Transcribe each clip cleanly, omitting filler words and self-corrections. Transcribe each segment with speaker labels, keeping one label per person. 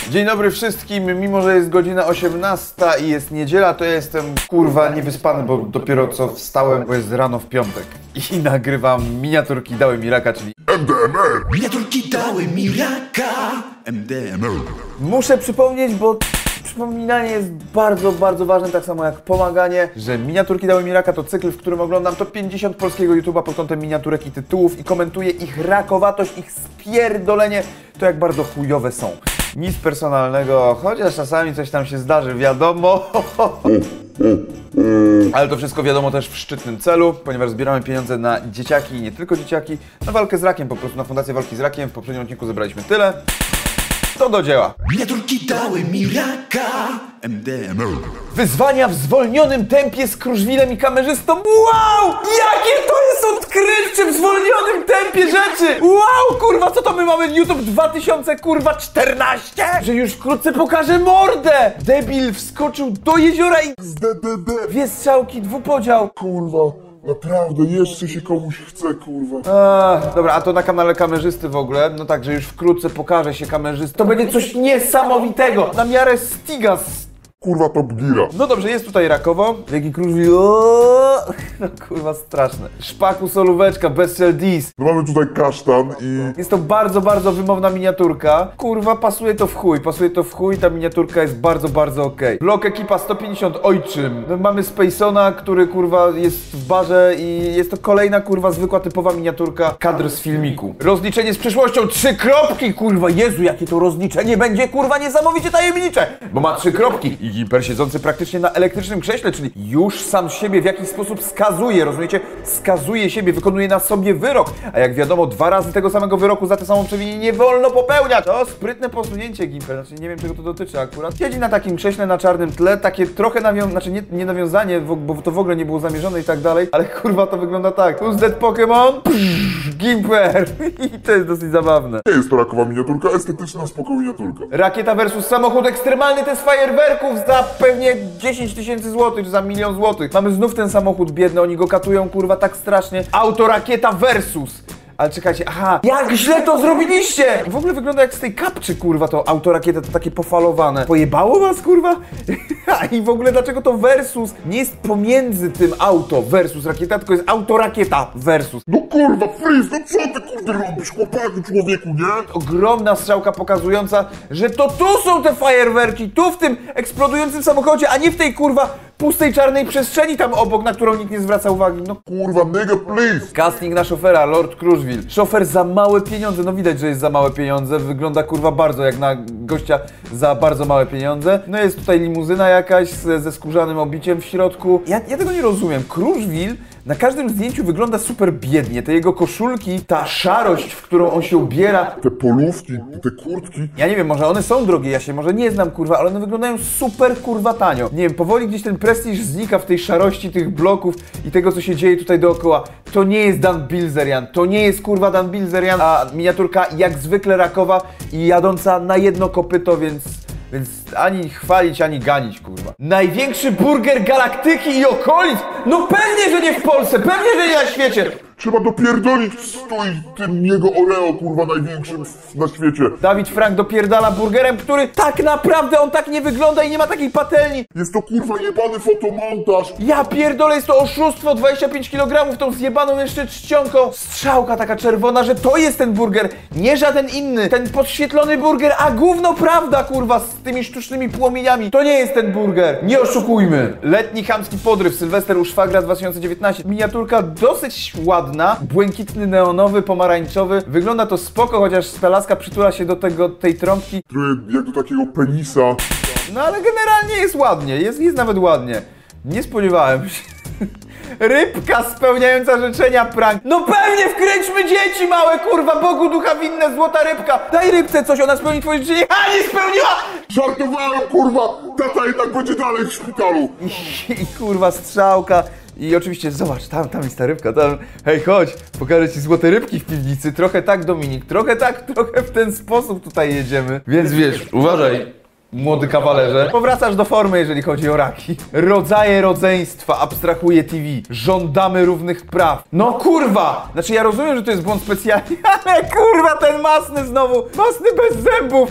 Speaker 1: Dzień dobry wszystkim, mimo że jest godzina 18 i jest niedziela, to ja jestem kurwa niewyspany, bo dopiero co wstałem, bo jest rano w piątek. I nagrywam miniaturki dały mi raka, czyli
Speaker 2: MDMA. Miniaturki dały mi raka. MDMA.
Speaker 1: Muszę przypomnieć, bo przypominanie jest bardzo ważne, tak samo jak pomaganie, że miniaturki dały mi raka to cykl, w którym oglądam top 50 polskiego YouTube'a pod kątem miniaturek i tytułów i komentuję ich rakowatość, ich spierdolenie, to jak bardzo chujowe są. Nic personalnego, chociaż czasami coś tam się zdarzy, wiadomo. Ale to wszystko wiadomo też w szczytnym celu, ponieważ zbieramy pieniądze na dzieciaki i nie tylko dzieciaki, na walkę z rakiem, po prostu na Fundację Walki z Rakiem. W poprzednim odcinku zebraliśmy tyle. To do dzieła.
Speaker 2: Miniaturki dały mi raka. MDMA.
Speaker 1: Wyzwania w zwolnionym tempie z Kruszwilem i kamerzystą. Wow! Jakie to jest odkrywcze w zwolnionym tempie rzeczy! Wow, kurwa, co to my mamy? YouTube 2014? Że już wkrótce pokażę mordę! Debil wskoczył do jeziora i dwie strzałki, dwupodział.
Speaker 3: Kurwa, naprawdę, jeszcze się komuś chce, kurwa.
Speaker 1: Dobra, a to na kanale kamerzysty w ogóle. No tak, że już wkrótce pokaże się kamerzysty. To będzie coś niesamowitego. Na miarę Stiga.
Speaker 3: Kurwa, Top Geara.
Speaker 1: No dobrze, jest tutaj rakowo. Wielki Kruszwil. No kurwa, straszne. Szpaku, solóweczka, Bestial Dis.
Speaker 3: No mamy tutaj kasztan i...
Speaker 1: Jest to bardzo wymowna miniaturka. Kurwa, pasuje to w chuj, ta miniaturka jest bardzo okej. Blok ekipa 150 ojczym. No, mamy Spacona, który kurwa jest w barze i jest to kolejna kurwa zwykła typowa miniaturka, kadr z filmiku. Rozliczenie z przeszłością, 3 kropki, kurwa, Jezu, jakie to rozliczenie będzie kurwa niesamowicie tajemnicze, bo ma 3 kropki. I Gimper siedzący praktycznie na elektrycznym krześle, czyli już sam siebie w jakiś sposób skazuje, rozumiecie? Skazuje siebie, wykonuje na sobie wyrok, a jak wiadomo 2 razy tego samego wyroku za tę samą przewinienie nie wolno popełniać. To sprytne posunięcie Gimper, znaczy nie wiem czego to dotyczy akurat. Siedzi na takim krześle na czarnym tle, takie trochę nie nawiązanie, bo to w ogóle nie było zamierzone i tak dalej, ale kurwa to wygląda tak. Who's that Pokémon? Gimper. I to jest dosyć zabawne.
Speaker 3: Nie jest to rakowa miniaturka, estetyczna, spoko miniaturka.
Speaker 1: Rakieta versus samochód ekstremalny, test fajerwerków za pewnie 10 000 złotych, czy za 1 000 000 złotych. Mamy znów ten samochód biedny, oni go katują kurwa tak strasznie. Autorakieta versus. Ale czekajcie, aha, jak źle to zrobiliście! W ogóle wygląda jak z tej kapczy, kurwa, to autorakieta, to takie pofalowane. Pojebało was, kurwa? I w ogóle dlaczego to versus nie jest pomiędzy tym auto versus rakieta, tylko jest autorakieta versus.
Speaker 3: No kurwa, Freeze, no co ty kurde robisz, chłopaku, człowieku, nie?
Speaker 1: Ogromna strzałka pokazująca, że to tu są te fajerwerki, tu w tym eksplodującym samochodzie, a nie w tej kurwa pustej czarnej przestrzeni tam obok, na którą nikt nie zwraca uwagi. No
Speaker 3: Kurwa, nigga, please.
Speaker 1: casting na szofera, Lord Kruszwil. Szofer za małe pieniądze, no widać, że jest za małe pieniądze. Wygląda kurwa bardzo jak na gościa za bardzo małe pieniądze. No jest tutaj limuzyna jakaś ze skórzanym obiciem w środku. Ja tego nie rozumiem. Kruszwil na każdym zdjęciu wygląda super biednie. Te jego koszulki, ta szarość, w którą on się ubiera.
Speaker 3: Te polówki, te kurtki.
Speaker 1: Ja nie wiem, może one są drogie, ja się może nie znam, kurwa, ale one wyglądają super, kurwa, tanio. Nie wiem, powoli gdzieś ten prestiż znika w tej szarości tych bloków i tego, co się dzieje tutaj dookoła. To nie jest Dan Bilzerian, to nie jest, kurwa, Dan Bilzerian, a miniaturka jak zwykle rakowa i jadąca na jedno kopyto, więc ani chwalić, ani ganić, kurwa. Największy burger galaktyki i okolic! No pewnie, że nie w Polsce, pewnie, że nie na świecie!
Speaker 3: Trzeba dopierdolić stój tym jego Oreo, kurwa, największym na świecie.
Speaker 1: Dawid Frank dopierdala burgerem, który tak naprawdę on tak nie wygląda i nie ma takiej patelni.
Speaker 3: Jest to kurwa jebany fotomontaż.
Speaker 1: Ja pierdolę, jest to oszustwo, 25 kg tą zjebaną jeszcze czcionką. Strzałka taka czerwona, że to jest ten burger, nie żaden inny. Ten podświetlony burger, a gówno prawda, kurwa, z tymi sztucznymi płomieniami. To nie jest ten burger, nie oszukujmy. Letni chamski podryw, Sylwester u szwagra 2019. Miniaturka dosyć ładna. Błękitny, neonowy, pomarańczowy. Wygląda to spoko, chociaż ta laska przytula się do tej trąbki.
Speaker 3: Jak do takiego penisa.
Speaker 1: No ale generalnie jest ładnie, jest nawet ładnie. Nie spodziewałem się. Rybka spełniająca życzenia prank. No pewnie wkręćmy dzieci małe, kurwa, Bogu ducha winne, złota rybka. Daj rybce coś, ona spełni twoje życzenie. A nie spełniła!
Speaker 3: Żartowałem, kurwa! Tata jednak będzie dalej w szpitalu.
Speaker 1: I kurwa strzałka. I oczywiście, zobacz, tam jest ta rybka, tam, hej, chodź, pokażę ci złote rybki w piwnicy, trochę tak, Dominik, trochę tak, trochę w ten sposób tutaj jedziemy. Więc wiesz, uważaj, młody kawalerze. Powracasz do formy, jeżeli chodzi o raki. Rodzaje rodzeństwa, abstrahuje TV. Żądamy równych praw. No kurwa! Znaczy ja rozumiem, że to jest błąd specjalny, ale kurwa ten masny znowu. Masny bez zębów.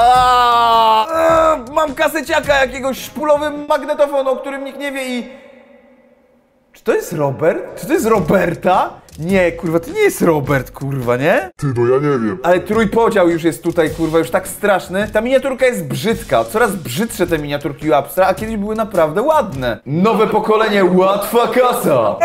Speaker 1: Mam kaseciaka jakiegoś, szpulowy magnetofon, o którym nikt nie wie i... Czy to jest Robert? Czy to jest Roberta? Nie, kurwa, to nie jest Robert, kurwa, nie?
Speaker 3: Ty, no ja nie wiem.
Speaker 1: Ale trójpodział już jest tutaj, kurwa, już tak straszny. Ta miniaturka jest brzydka. Coraz brzydsze te miniaturki u Abstra, a kiedyś były naprawdę ładne. Nowe pokolenie, łatwa kasa.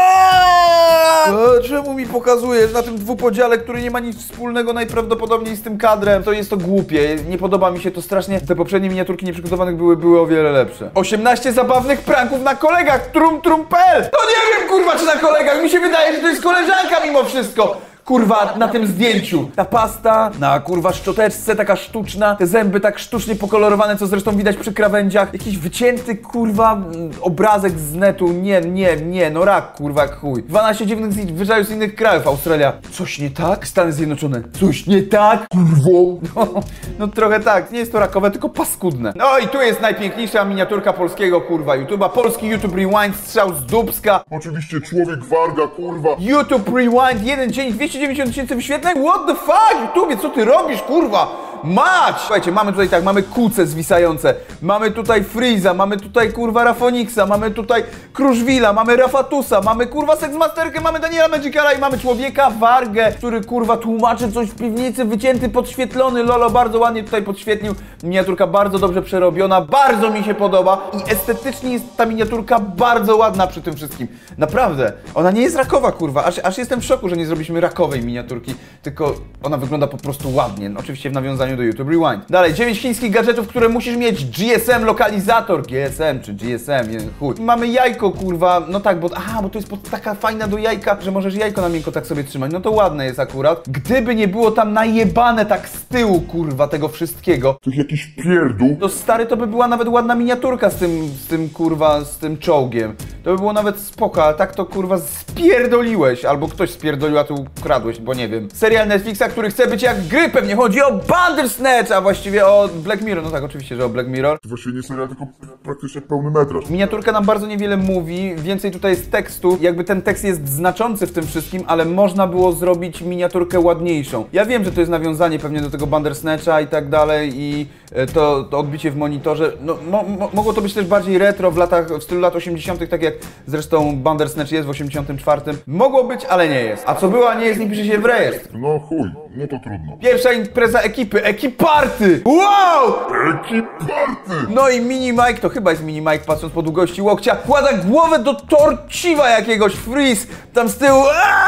Speaker 1: Czemu mi pokazujesz na tym dwupodziale, który nie ma nic wspólnego najprawdopodobniej z tym kadrem? To jest to głupie, nie podoba mi się to strasznie. Te poprzednie miniaturki nieprzygotowanych były o wiele lepsze. 18 zabawnych pranków na kolegach, trum.pl. No nie wiem, kurwa, czy na kolegach, mi się wydaje, że to jest koleżanka mimo wszystko. Kurwa, na tym zdjęciu. Ta pasta na kurwa szczoteczce, taka sztuczna. Te zęby tak sztucznie pokolorowane, co zresztą widać przy krawędziach. Jakiś wycięty kurwa obrazek z netu. Nie, no rak kurwa jak chuj. 12 dziwnych zwyczajów z innych krajów. Australia. Coś nie tak? Stany Zjednoczone. Coś nie tak?
Speaker 3: Kurwo.
Speaker 1: No trochę tak. Nie jest to rakowe, tylko paskudne. No i tu jest najpiękniejsza miniaturka polskiego kurwa YouTube'a. Polski YouTube Rewind, strzał z dubska.
Speaker 3: Oczywiście człowiek warga, kurwa.
Speaker 1: YouTube Rewind, jeden dzień, 290 000 wyświetleń? What the fuck? YouTube, co ty robisz, kurwa? Mać! Słuchajcie, mamy tutaj tak, mamy kuce zwisające, mamy tutaj Freeza, mamy tutaj kurwa Rafoniksa, mamy tutaj Kruszwila, mamy Rafatusa, mamy kurwa Seksmasterkę, mamy Daniela Magicala i mamy człowieka Wargę, który kurwa tłumaczy coś w piwnicy, wycięty, podświetlony, Lolo bardzo ładnie tutaj podświetlił, miniaturka bardzo dobrze przerobiona, bardzo mi się podoba i estetycznie jest ta miniaturka bardzo ładna przy tym wszystkim. Naprawdę, ona nie jest rakowa kurwa, aż jestem w szoku, że nie zrobiliśmy rakowej miniaturki, tylko ona wygląda po prostu ładnie, no, oczywiście w nawiązaniu do YouTube Rewind. Dalej, 9 chińskich gadżetów, które musisz mieć, GSM lokalizator, GSM czy GSM, chuj. Mamy jajko, kurwa, no tak, bo to jest taka fajna do jajka, że możesz jajko na miękko tak sobie trzymać, no to ładne jest akurat. Gdyby nie było tam najebane tak z tyłu, kurwa, tego wszystkiego,
Speaker 3: To jakiś pierdół.
Speaker 1: to stary, to by była nawet ładna miniaturka z tym kurwa, z tym czołgiem. To by było nawet spoko, ale tak to kurwa spierdoliłeś, albo ktoś spierdolił, a ty ukradłeś, bo nie wiem. Serial Netflixa, który chce być jak gry, pewnie chodzi o Bandersnatch, a właściwie o Black Mirror, no tak, oczywiście, że o Black Mirror.
Speaker 3: To właściwie nie serial, tylko praktycznie pełny metraż.
Speaker 1: Miniaturka nam bardzo niewiele mówi, więcej tutaj jest tekstu, jakby ten tekst jest znaczący w tym wszystkim, ale można było zrobić miniaturkę ładniejszą. Ja wiem, że to jest nawiązanie pewnie do tego Bandersnatcha i tak dalej i to odbicie w monitorze, no mogło to być też bardziej retro w stylu lat 80., tak jak zresztą Bandersnatch jest w 84. Mogło być, ale nie jest. A co było, a nie jest, nie pisze się w rejestr.
Speaker 3: No chuj, no to trudno.
Speaker 1: Pierwsza impreza ekipy, Ekiparty! Wow!
Speaker 3: Ekiparty!
Speaker 1: No i Mini Mike, to chyba jest Mini Mike, patrząc po długości łokcia, wkłada głowę do torciwa jakiegoś, Freeze, tam z tyłu,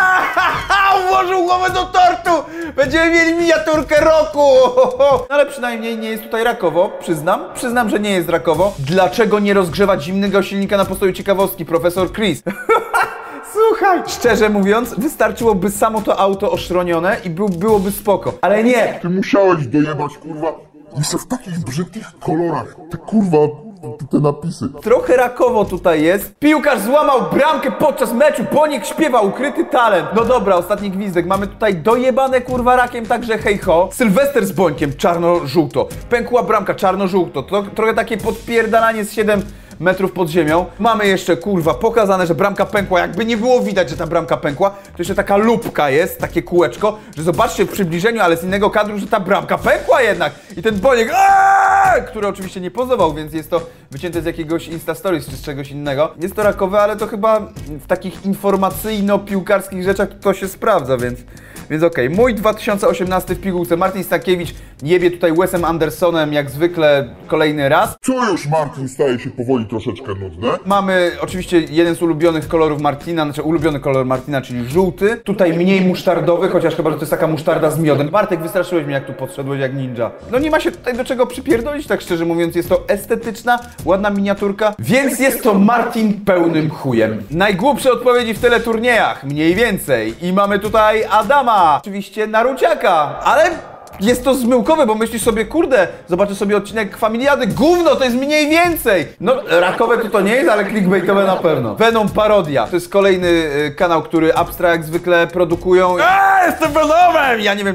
Speaker 1: włożył głowę do tortu! Będziemy mieli miniaturkę roku! No ale przynajmniej nie jest tutaj rakowo, przyznam, że nie jest rakowo. Dlaczego nie rozgrzewać zimnego silnika na postoju ciekawostki, profesor Chris? Słuchaj, szczerze mówiąc, wystarczyłoby samo to auto oszronione i byłoby spoko, ale nie!
Speaker 3: Ty musiałeś dojebać, kurwa, jeszcze w takich brzydkich kolorach. Te kurwa, te napisy.
Speaker 1: Trochę rakowo tutaj jest. Piłkarz złamał bramkę podczas meczu, Boniek śpiewa, ukryty talent. No dobra, ostatni gwizdek. Mamy tutaj dojebane kurwa rakiem, także hej ho. Sylwester z Bońkiem, czarno-żółto. Pękła bramka, czarno-żółto. Trochę takie podpierdalanie z 7 metrów pod ziemią. Mamy jeszcze, kurwa, pokazane, że bramka pękła. Jakby nie było widać, że ta bramka pękła, to jeszcze taka lupka jest, takie kółeczko, że zobaczcie w przybliżeniu, ale z innego kadru, że ta bramka pękła jednak. I ten Boniek, który oczywiście nie pozował, więc jest to wycięte z jakiegoś Insta Stories czy z czegoś innego. Jest to rakowe, ale to chyba w takich informacyjno-piłkarskich rzeczach to się sprawdza, więc okej. Mój 2018 w pigułce. Martin Stankiewicz jebie tutaj Wesem Andersonem jak zwykle kolejny raz.
Speaker 3: Co już, Martin, staje się powoli troszeczkę nudne?
Speaker 1: Mamy oczywiście jeden z ulubionych kolorów Martina, znaczy ulubiony kolor Martina, czyli żółty. Tutaj mniej musztardowy, chociaż chyba, że to jest taka musztarda z miodem. Bartek, wystraszyłeś mnie, jak tu podszedłeś jak ninja. No nie ma się tutaj do czego przypierdolić, tak szczerze mówiąc. Jest to estetyczna, ładna miniaturka, więc jest to Martin pełnym chujem. Najgłupsze odpowiedzi w teleturniejach, mniej więcej. I mamy tutaj Adama, oczywiście Naruciaka, ale jest to zmyłkowe, bo myślisz sobie, kurde, zobaczę sobie odcinek Familiady, gówno, to jest mniej więcej. No, rakowe to nie jest, ale clickbaitowe na pewno. Venom Parodia, to jest kolejny kanał, który Abstra jak zwykle produkują. Jestem Venomem! Ja nie wiem, czy te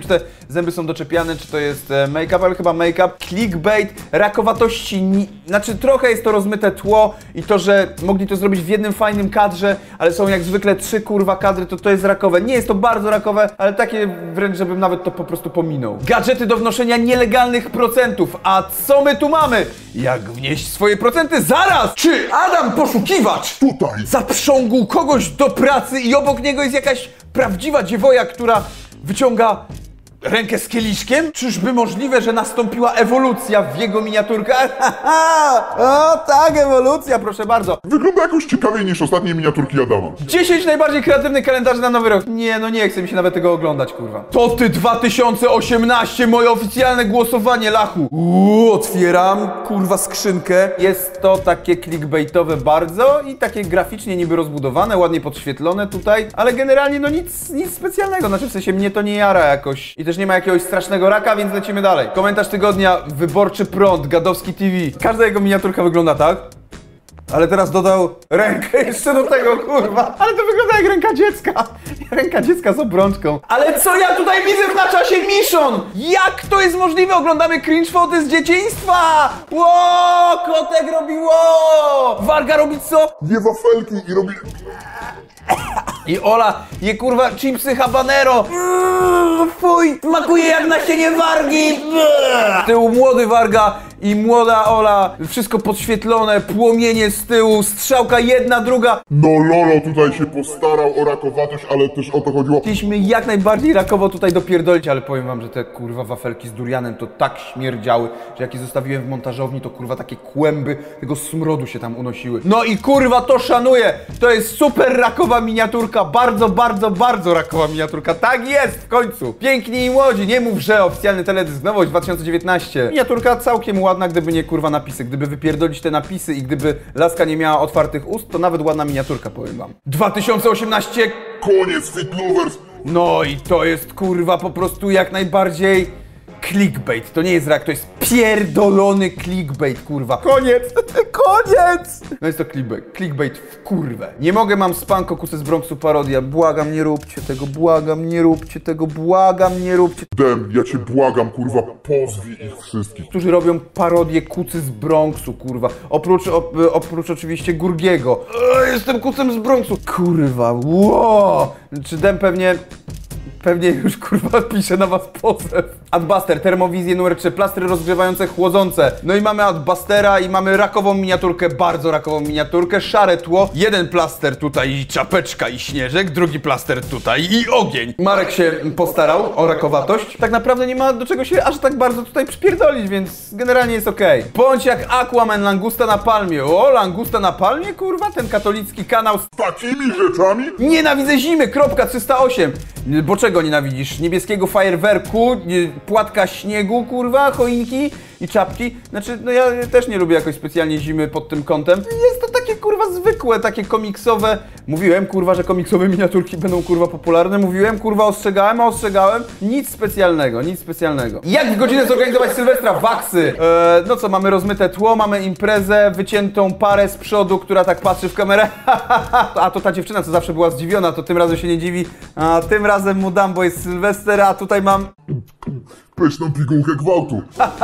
Speaker 1: zęby są doczepiane, czy to jest make-up, ale chyba make-up. Clickbait, rakowatości, znaczy trochę jest to rozmyte tło i to, że mogli to zrobić w jednym fajnym kadrze, ale są jak zwykle 3 kurwa kadry, to jest rakowe. Nie jest to bardzo rakowe, ale takie wręcz, żebym nawet to po prostu pominął. Gadżety do wnoszenia nielegalnych procentów. A co my tu mamy? Jak wnieść swoje procenty? Zaraz! Czy Adam Poszukiwacz
Speaker 3: Tutaj!
Speaker 1: zaprzągł kogoś do pracy i obok niego jest jakaś prawdziwa dziewoja, która wyciąga rękę z kieliszkiem? Czyżby możliwe, że nastąpiła ewolucja w jego miniaturkach? O tak, ewolucja, proszę bardzo.
Speaker 3: Wygląda jakoś ciekawiej niż ostatnie miniaturki Adama.
Speaker 1: 10 najbardziej kreatywnych kalendarzy na nowy rok. Nie, no nie chce mi się nawet tego oglądać, kurwa. To ty 2018, moje oficjalne głosowanie, lachu. Otwieram, kurwa, skrzynkę. Jest to takie clickbaitowe bardzo i takie graficznie niby rozbudowane, ładnie podświetlone tutaj, ale generalnie no nic specjalnego. Znaczy w sensie mnie to nie jara jakoś. I też nie ma jakiegoś strasznego raka, więc lecimy dalej. Komentarz tygodnia, Wyborczy Prąd, Gadowski TV. Każda jego miniaturka wygląda tak. Ale teraz dodał rękę jeszcze do tego, kurwa. Ale to wygląda jak ręka dziecka. Ręka dziecka z obrączką. Ale co ja tutaj widzę na czasie Mission? Jak to jest możliwe? Oglądamy cringe foty z dzieciństwa. Ło, kotek robi ło. Warga robi co?
Speaker 3: Je wafelki i robi...
Speaker 1: I Ola je kurwa chipsy habanero. Fuj, smakuje jak nasienie wargi. Z tyłu młody Warga i młoda Ola. Wszystko podświetlone, płomienie z tyłu, strzałka jedna, druga.
Speaker 3: No Lolo tutaj się postarał o rakowatość, ale też o to chodziło.
Speaker 1: Chcieliśmy jak najbardziej rakowo tutaj dopierdolić, ale powiem wam, że te kurwa wafelki z durianem to tak śmierdziały, że jak je zostawiłem w montażowni, to kurwa takie kłęby tego smrodu się tam unosiły. No i kurwa to szanuję! To jest super rakowa miniaturka, bardzo rakowa miniaturka. Tak jest w końcu! Piękni i młodzi, nie mów, że oficjalny teledysk, nowość 2019. Miniaturka całkiem ładna, gdyby nie kurwa napisy. Gdyby wypierdolić te napisy i gdyby laska nie miała otwartych ust, to nawet ładna miniaturka, powiem wam. 2018
Speaker 3: Koniec Fit Lovers.
Speaker 1: no i to jest kurwa po prostu jak najbardziej clickbait. To nie jest rak, to jest pierdolony clickbait, kurwa. Koniec! Koniec! No jest to clickbait w kurwę. Nie mogę, mam spanko, Kucy z Bronxu parodia. Błagam, nie róbcie tego, błagam, nie róbcie tego, błagam, nie róbcie.
Speaker 3: Dem, ja cię błagam, kurwa, pozwij ich wszystkich.
Speaker 1: Którzy robią parodię Kucy z Bronxu, kurwa. Oprócz oczywiście Gurgiego. Jestem Kucem z Bronxu. Kurwa, wow! Czy Dem pewnie już kurwa pisze na was pozew. Adbuster, termowizję numer 3, plastry rozgrzewające, chłodzące. No i mamy Adbustera i mamy rakową miniaturkę, bardzo rakową miniaturkę, szare tło. Jeden plaster tutaj i czapeczka i śnieżek, drugi plaster tutaj i ogień. Marek się postarał o rakowatość. Tak naprawdę nie ma do czego się aż tak bardzo tutaj przypierdolić, więc generalnie jest okej. Bądź jak Aquaman, langusta na palmie. O, langusta na palmie, kurwa, ten katolicki kanał z
Speaker 3: Takimi rzeczami?
Speaker 1: Nienawidzę zimy, kropka 308. Bo czego nienawidzisz? Niebieskiego fajerwerku, płatka śniegu, kurwa, choinki i czapki. Znaczy, no ja też nie lubię jakoś specjalnie zimy pod tym kątem. Jest to takie, kurwa, zwykłe, takie komiksowe. Mówiłem, kurwa, że komiksowe miniaturki będą, kurwa, popularne. Mówiłem, kurwa, ostrzegałem, a ostrzegałem. Nic specjalnego, nic specjalnego. Jak w godzinę zorganizować Sylwestra? Waksy. No co, mamy rozmyte tło, mamy imprezę, wyciętą parę z przodu, która tak patrzy w kamerę. A to ta dziewczyna, co zawsze była zdziwiona, to tym razem się nie dziwi. A tym razem mu dam, bo jest Sylwester, a tutaj mam...
Speaker 3: Pyszną pigułkę gwałtu.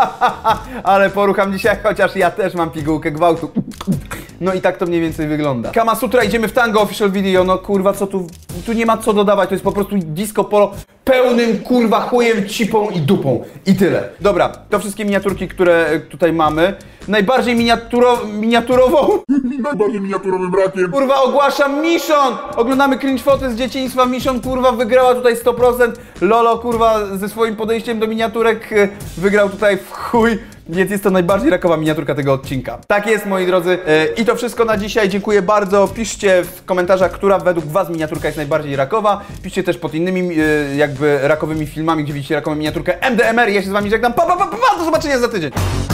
Speaker 1: Ale porucham dzisiaj, chociaż ja też mam pigułkę gwałtu. No i tak to mniej więcej wygląda. Kama Sutra, idziemy w tango, official video. No kurwa, co tu nie ma co dodawać, to jest po prostu disco polo pełnym kurwa chujem, cipą i dupą. I tyle. Dobra, to wszystkie miniaturki, które tutaj mamy. Najbardziej miniaturową
Speaker 3: Najbardziej miniaturowym rakiem.
Speaker 1: kurwa ogłaszam Mission! Oglądamy cringe foty z dzieciństwa. Mission kurwa wygrała tutaj 100%. Lolo kurwa ze swoim podejściem do miniaturek wygrał tutaj w chuj. Więc jest to najbardziej rakowa miniaturka tego odcinka. Tak jest, moi drodzy. I to wszystko na dzisiaj. Dziękuję bardzo. Piszcie w komentarzach, która według was miniaturka jest najbardziej rakowa. Piszcie też pod innymi jakby rakowymi filmami, gdzie widzicie rakową miniaturkę MDMR. Ja się z wami żegnam. Pa, do zobaczenia za tydzień.